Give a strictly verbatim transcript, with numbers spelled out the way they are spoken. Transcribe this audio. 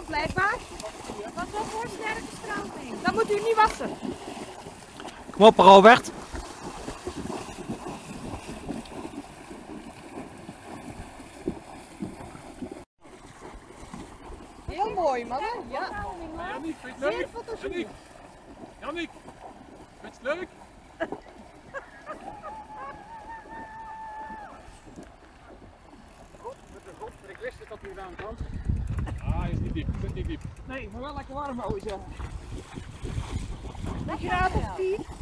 blijkbaar. Wat wel voor sterke stroming. Dan moet u niet wassen. Kom op Robert. Heel mooi man. Ja. Janniek, vind je het Zeer leuk? fotogeniek. Janniek, vind je het leuk? Goed, met de god, maar ik wist het dat hij eraan kwam. Ah, hij is niet diep, het is niet diep. Nee, maar wel lekker warm houden zeggen. Een graad of tien.